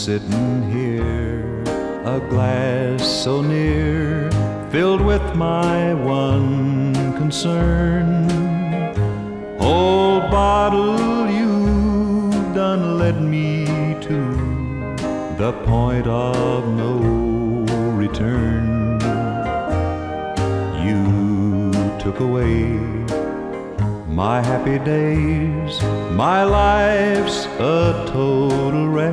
sitting here, a glass so near, filled with my one concern. Old bottle, you've done led me to the point of no return. You took away my happy days, my life's a total wreck.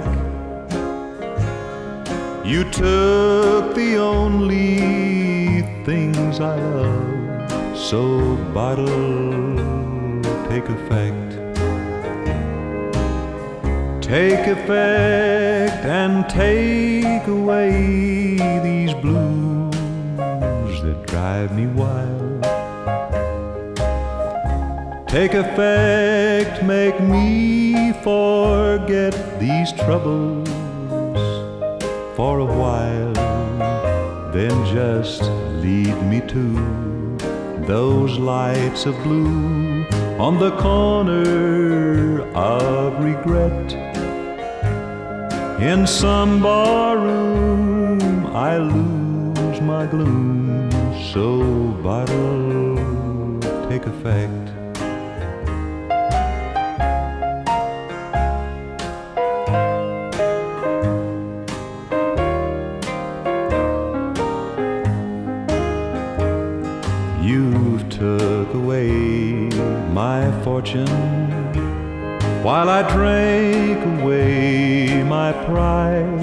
You took the only things I love, so bottle, take effect. Take effect and take away these blues that drive me wild. Take effect, make me forget these troubles for a while. Then just lead me to those lights of blue on the corner of regret. In some barroom I lose my gloom, so bottle, take effect. You've took away my fortune while I drank away my pride.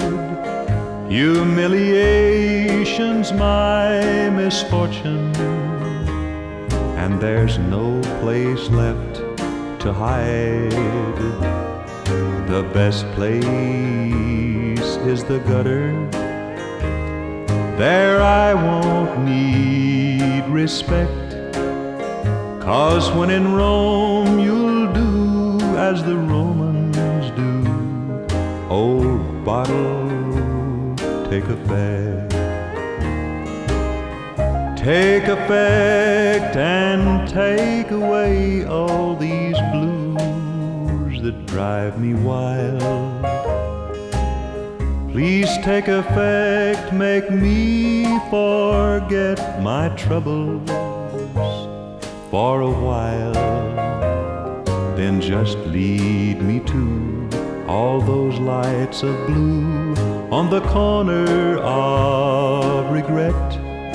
Humiliation's my misfortune, and there's no place left to hide. The best place is the gutter. There I won't need respect, 'cause when in Rome you'll do as the Romans do. Old bottle, take effect. Take effect and take away all these blues that drive me wild. Please take effect, make me forget my troubles for a while. Then just lead me to all those lights of blue on the corner of regret.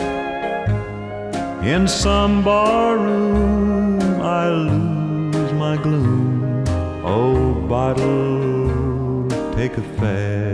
In some barroom I lose my gloom. Oh, bottle, take effect.